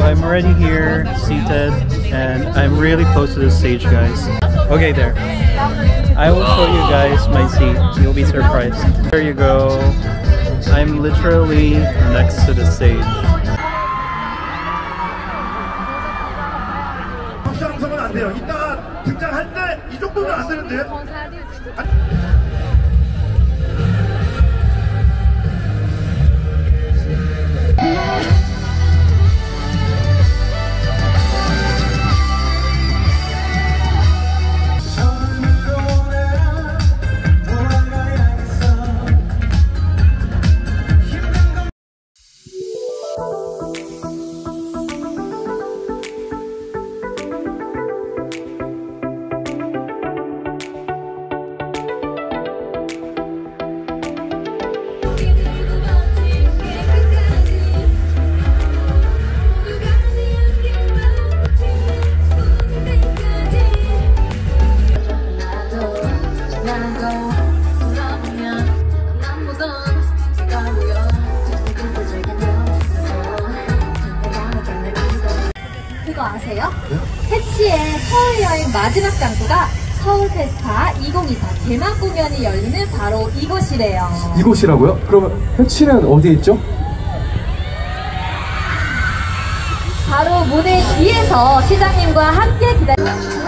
I'm already here, seated, and I'm really close to the stage, guys. Okay, there. I will show you guys my seat. You'll be surprised. There you go. I'm literally next to the stage. 안 돼요. 이따가 등장할 때 이 정도는 안 되는데. 그거 아세요? 해치의 서울 여행 마지막 장소가 서울 페스타 2024 개막 공연이 열리는 바로 이곳이래요. 이곳이라고요? 그러면 해치는 어디에 있죠? 바로 무대 뒤에서 시장님과 함께 기다려.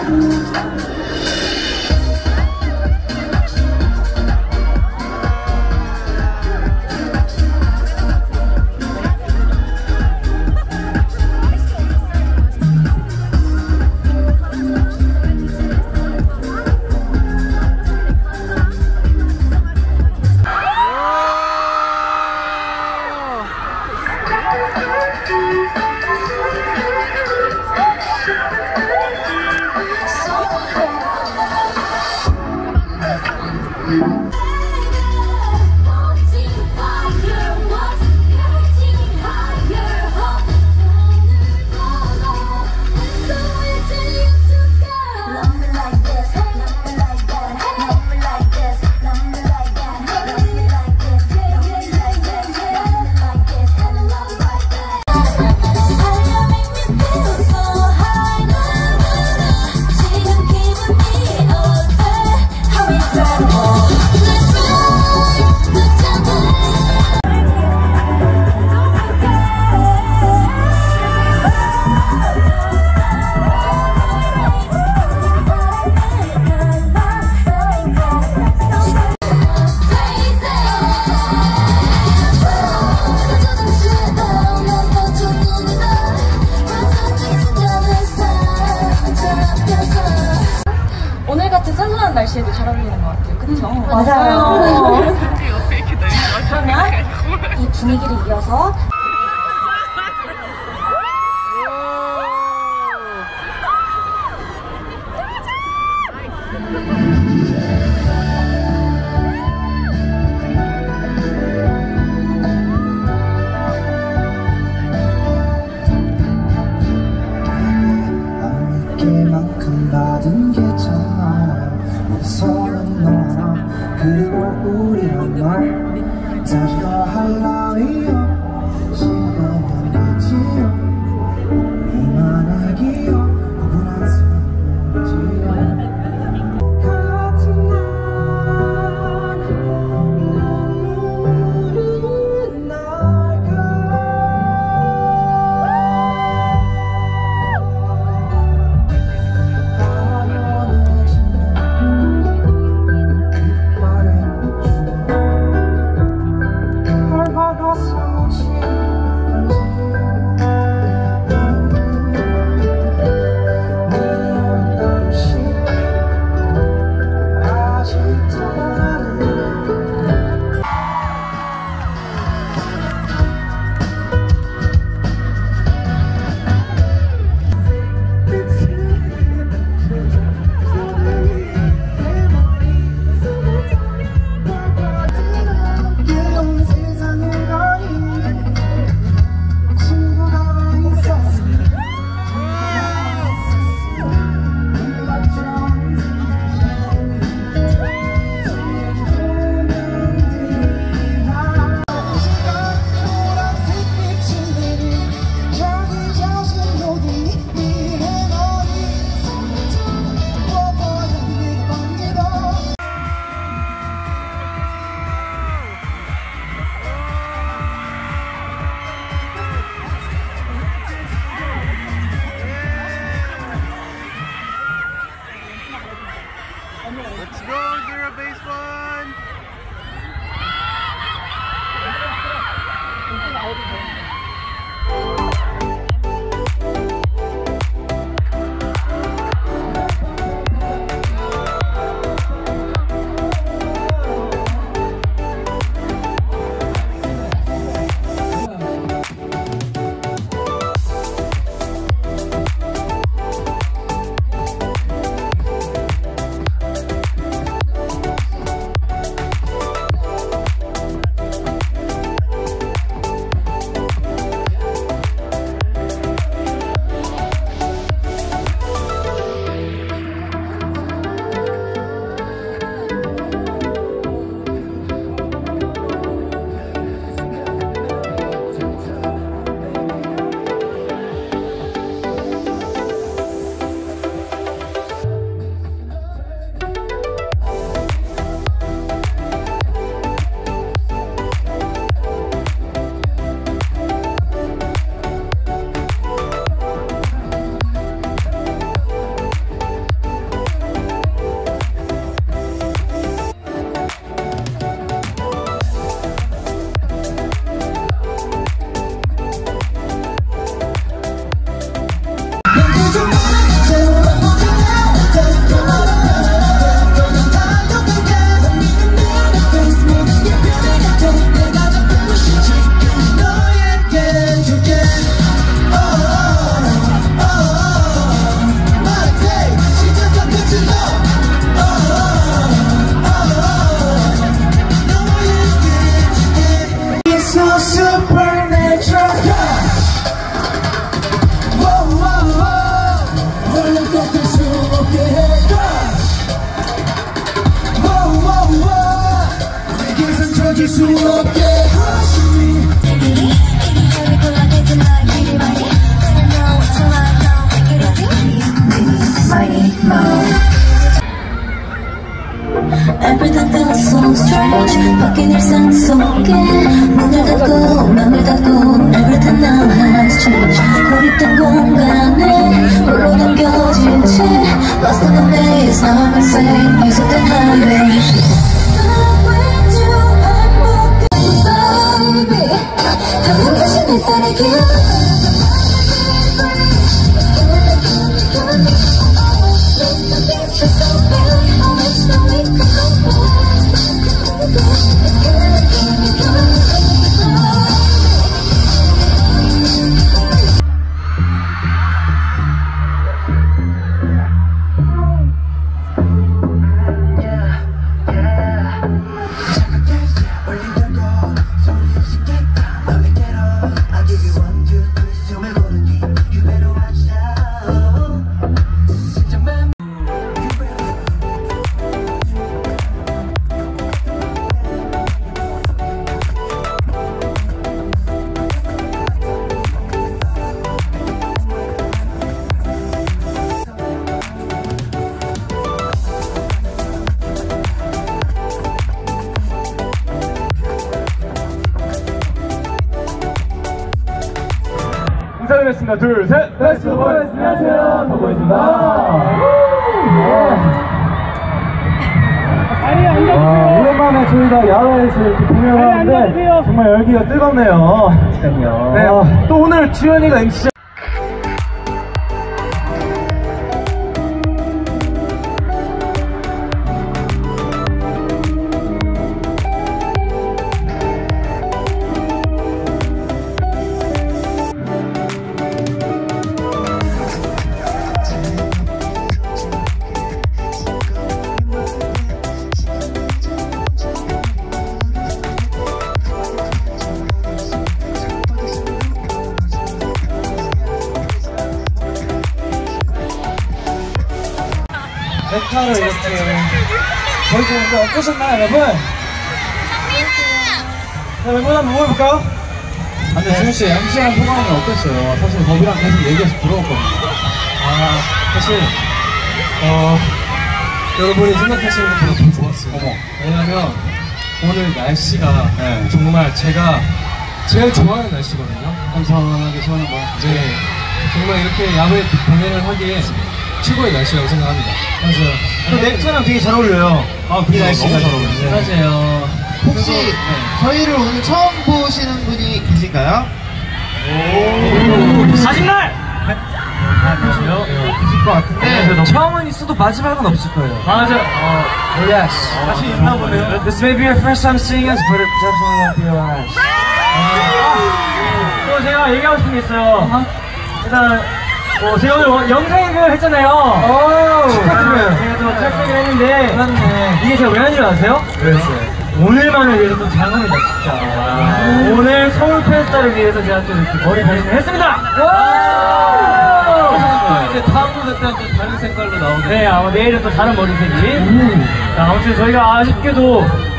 선선한 날씨에도 잘 어울리는 것 같아요. 그쵸? 맞아요. 자, 그러면 이 분위기를 이어서 만큼 받은 게 참 많아요. 우선은 너와 그리고 우리란 말 다시 더 할라위요. 시간은 되지요. 우리만의 기억 구분할 수 없지요. 같은 날 눈물은 날까. 걸 박았으면 멈출 수 없게 Everything feels so strange 바뀐 일상 속에 문을 닫고 맘을 닫고 Everything now has changed 고립된 공간에 홀로 남겨진 채 Lost in the maze Now I'm insane 계속된 highway Stop with you I'm baby 방금 다시 내 살에 인사드리겠습니다. 둘, 셋! 베스트 보이즈! 안녕하세요. 더보이즈입니다. 오랜만에 저희가 야외에서 이렇게 공연하는데 정말 열기가 뜨겁네요. 네, 또 오늘 주연이가 MC 넥타를 이렇게 보여주는데 어떠셨나요, 여러분? 자, 멤버 한번 모여볼까요? 근데 지훈씨 MC한 소감은 어땠어요? 사실 버비랑 계속 얘기해서 부러웠거든요. 사실 여러분이 생각하시는 것보다 더 좋았어요. 왜냐면 오늘 날씨가 정말 제가 제일 좋아하는 날씨거든요. 감사하게 시원한 거. 네, 정말 이렇게 야외 공연을 하기에 최고의 날씨라고 생각합니다. 맞아요. 또 넥타이랑 되게 잘 어울려요. 이 날씨가 너무 잘 어울려요. 맞아요. 혹시 저희를 오늘 처음 보시는 분이 계신가요? 마지막! 그러세요? 계실 것 같은데 처음은 있어도 마지막은 없을 거예요. 맞아. Yes. 다시 있나 보네요. This may be your first time seeing us, but it definitely won't be your last. 또 제가 얘기하고 싶은 게 있어요. 일단 제가 오늘 영상을 했잖아요. 축하드려요. 제가 또 탈색을 했는데 이게 제가 왜 한 줄 아세요? 왜였어요? 오늘만을 위해서 또 장합니다, 진짜. 오늘 서울 페스타를 위해서 제가 또 이렇게 머리 변신을 했습니다. 이제 다음 무대 때는 또 다른 색깔로 나오겠네요. 네, 아마 내일은 또 다른 머리색이. 자, 아무튼 저희가 아쉽게도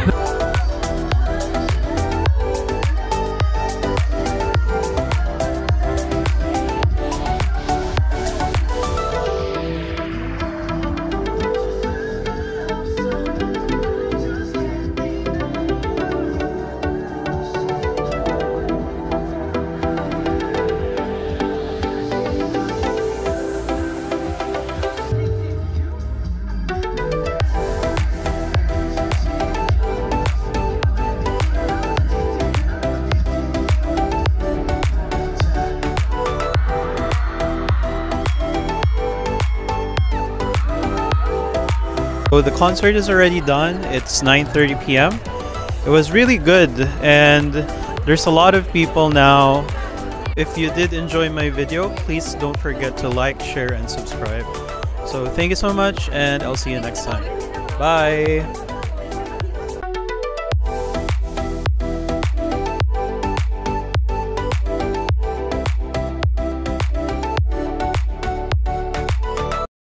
So the concert is already done. It's 9:30 p.m. It was really good and there's a lot of people now. If you did enjoy my video, please don't forget to like, share and subscribe. So thank you so much and I'll see you next time. Bye!